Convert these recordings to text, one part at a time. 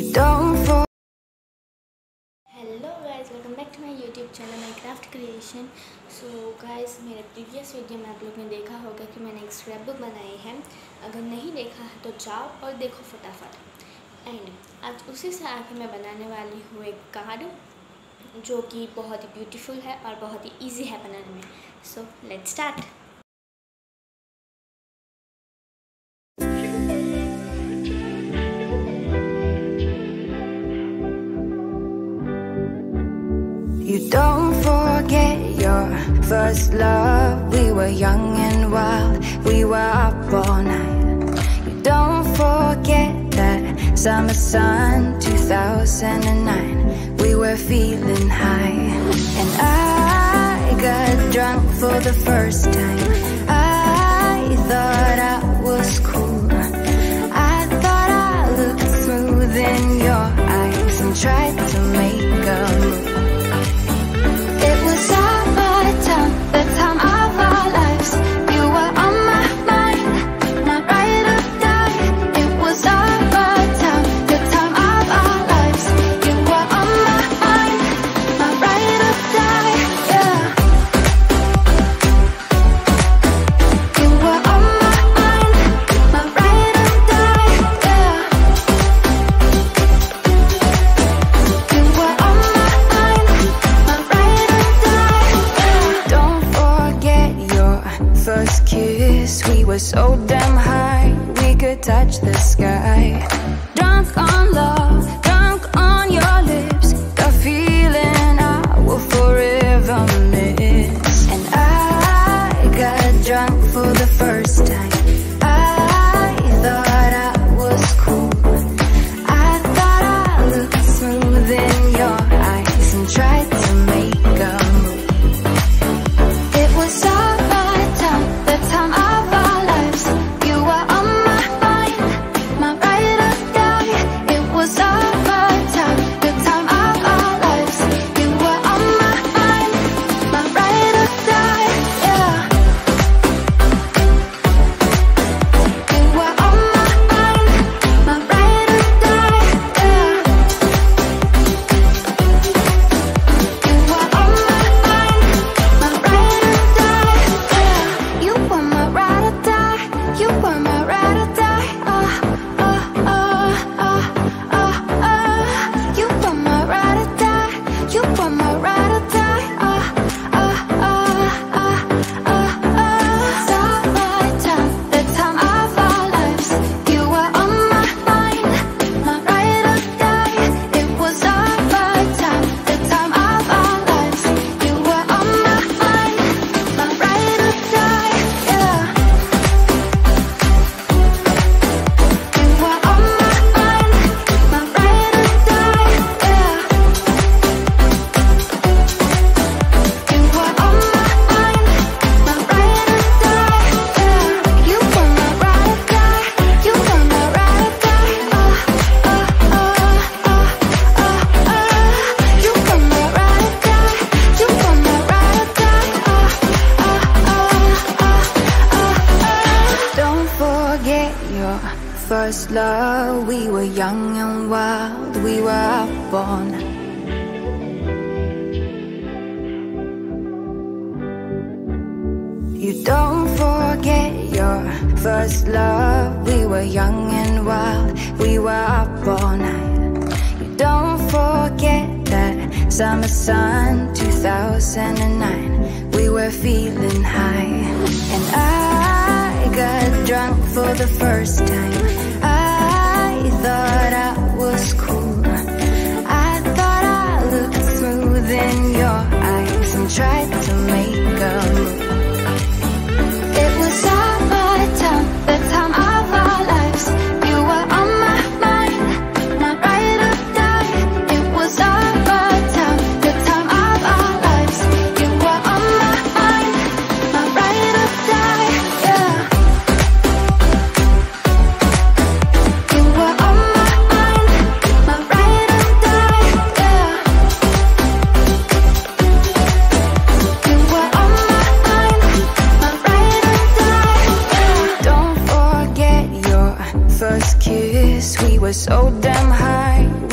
don't fall. Hello guys, welcome back to my YouTube channel my craft creation. So guys, मेरे previous video में आप लोग ने देखा होगा कि मैंने एक स्क्रैप बुक बनाई है। अगर नहीं देखा है तो जाओ और देखो फटाफट। एंड आज उसी से आके मैं बनाने वाली हूँ एक कार्ड जो कि बहुत ही ब्यूटीफुल है और बहुत ही ईजी है बनाने में। So let's start. You don't forget your first love. We were young and wild, we were up all night. You don't forget that summer sun 2009. We were feeling high, and I got drunk for the first time. I thought I was cool. I thought I looked smooth in your eyes and tried to make a move. The time of our lives, you were on my mind, my ride or die. It was our time, the time of our lives, you were on my mind, my ride or die. Yeah, you were on my mind, my ride or die. Yeah, you were on my mind, my ride or die. Yeah. Don't forget your first kiss. We were so damn high, we could touch the sky. Drunk on love, drunk on your lips, the feeling I will forever miss. And I got drunk for the first time. I thought I was cool. I thought I looked smooth in your eyes and tried to make a move. It was our time, the time of our lives. You were on my mind, my ride or die. It was our time, the time of our lives. You were on my mind, my ride or die. Yeah, you were on my mind, my ride or die. Yeah, you were on my mind, my ride or die. Yeah, you were my ride or die. You were my ride or die. You were my ride or die. You were my ride or die. Summertime, the time of our lives. You were on my mind, my ride or die. It was our time, the time of our lives. You were on my mind, my ride or die. Yeah, you were on my mind, my ride or die. Yeah, you were on my mind, my ride or die. Yeah, you were my ride or die. You were my ride or die. You were my ride or die. You were my ride or die. Don't forget your first love. We were young and wild, we were up all night. You don't forget your first love. We were young and wild, we were up all night. You don't forget that summer sun 2009. We were feeling high, and I got drunk for the first time. I thought I was cool. I thought I looked smooth in your eyes and tried to make a move. It was our time, the time of our lives. You were on my mind, my ride or die. It was our time, the time of our lives. You were on my mind, my ride or die. Yeah, you were on my mind, my ride or die. Yeah, you were on my mind, my ride or die. Don't forget your first kiss. We were so damn high,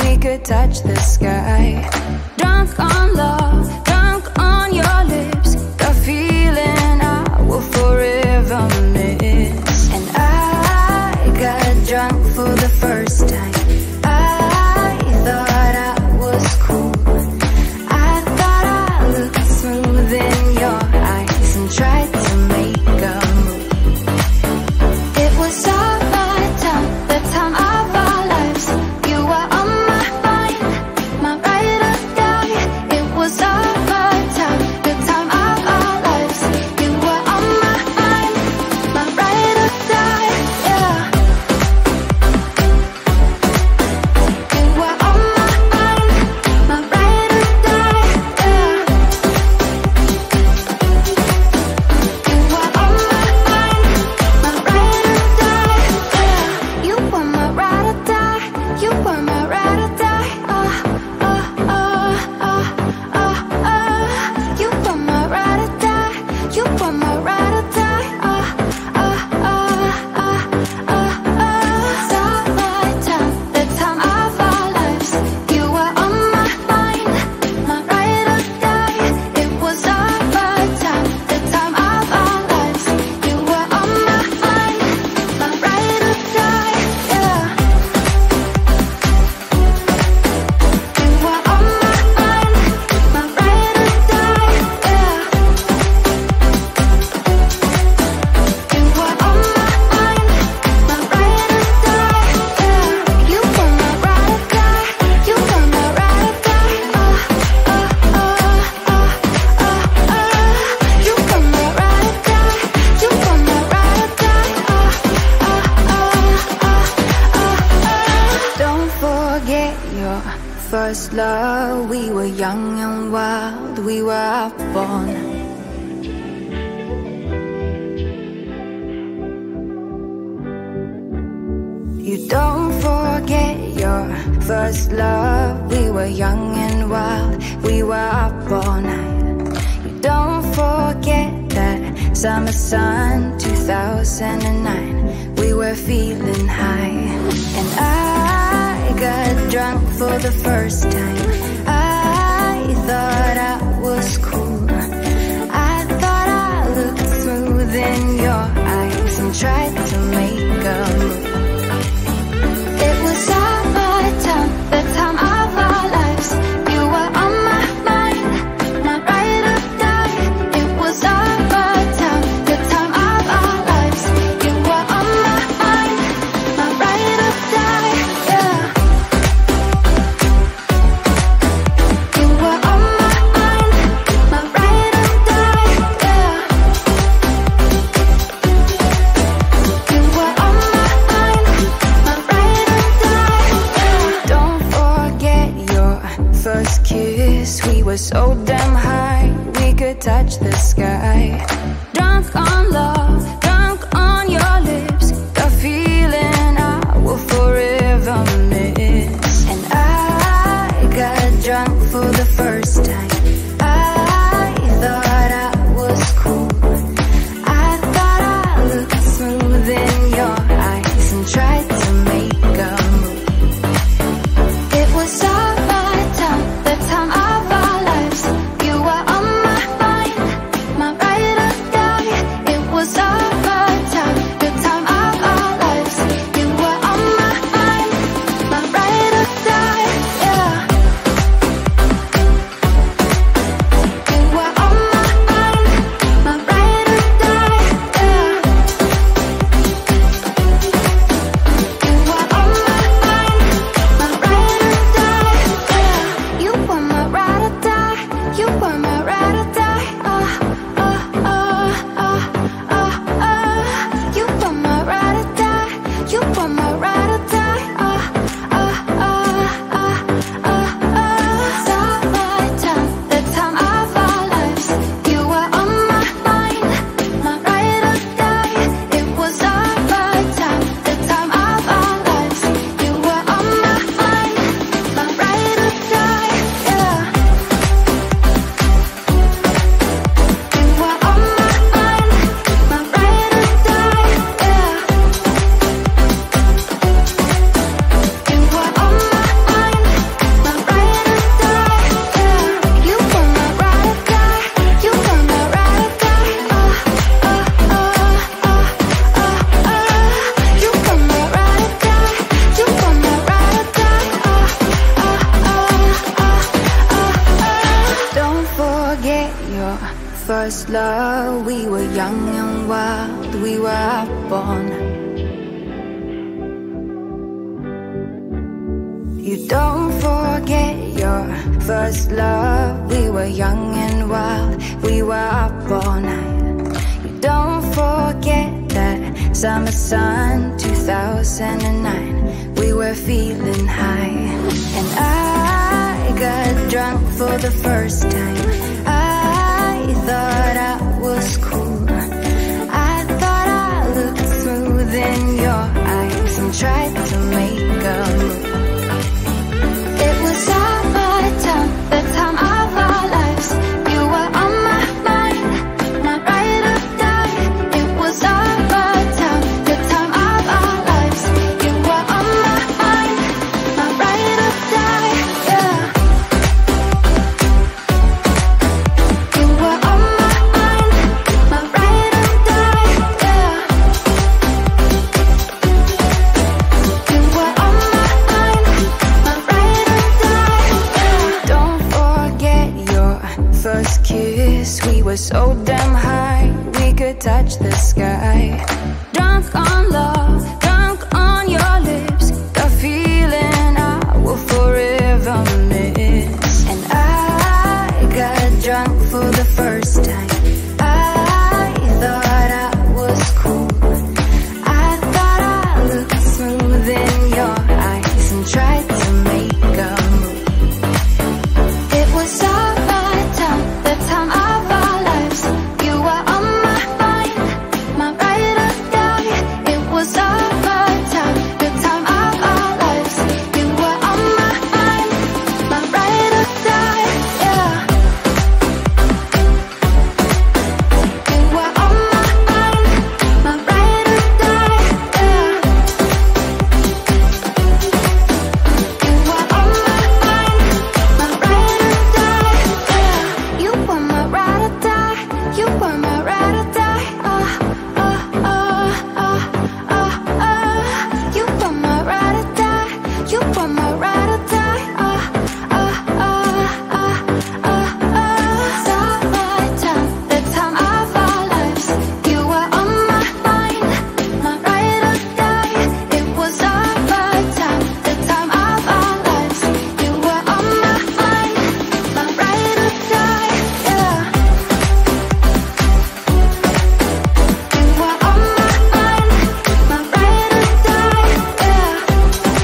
touch the sky. Drunk on love, drunk on your lips, the feeling I will forever miss. And I got drunk for the first time. I thought I was cool. I thought I looked smooth in your eyes and tried to make a move. It was all my time, the time of our lives. You were on my mind, my ride or die. It was all my time, the time of our lives. You were on my mind, my ride or die. Yeah. You were on my mind, my ride or die. Yeah. You were on my mind, my ride or die. Yeah. You were my ride or die. You were my ride or die. You were my ride or die. You were my ride or die. It's all my time, the time of our lives. You were on my mind, my ride or die. It was all my time, the time of our lives. You were on my mind, my ride or die. Yeah. You were on my mind, my ride or die. Yeah. You were on my mind, my ride or die. Yeah. You were my ride or die. You were my ride or die. You were my ride or die. You were my ride or die. Don't forget your first love. We were young and wild. We were upborn. You don't forget your first love. We were young and wild. We were up all night. You don't forget that summer sun 2009. We were feeling high. And I got drunk for the first time. I thought I was cool. I thought I looked smooth in your eyes and tried to make a move. It was all my time, the time of our lives. You were on my mind, my ride or die. It was all my time, the time of our lives. You were on my mind, my ride or die. Yeah. You were on my mind, my we were young and wild, we were up all night. You don't forget your first love. We were young and wild, we were up all night. You don't forget that summer sun 2009. We were feeling high, and I got drunk for the first time. I thought I was cool. I thought I looked smooth in your eyes and tried to make a move. It was our time, the time of our lives. You were on my mind, my ride or die. It was our time, the time of our lives. You were on my mind, my ride or die. Yeah. You were on my mind, my ride or die. Yeah. You were on my mind, my ride or die. Yeah. Don't forget your first kiss. We were so damn high, we could touch the sky. Drunk on love, drunk on your lips, the feeling I will forever miss. And I got drunk for the first time. I thought I was cool. I thought I looked smooth in your eyes and tried to make a move. It was our time, the time of our lives. You were on my mind, my ride or die. It was our time, the time of our lives. You were on my mind, my ride or die. Yeah. You were on my mind, my ride or die. Yeah. You were on my mind, my ride or die. Yeah. You were my ride or die. You were my ride or die. You were my ride or die. You were my ride or die. Summertime, the time of our lives. You were on my mind, my ride or die. It was our time, the time of our lives. You were on my mind, my ride or die. Yeah. You were on my mind, my ride or die. Yeah.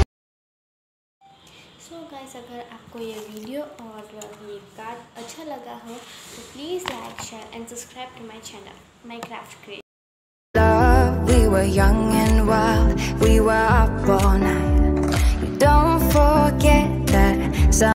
So guys, अगर आपको ये video और ये card अच्छा लगा हो तो please like, share and subscribe to my channel my craft creation. Love, we were young and wild, we were up all night.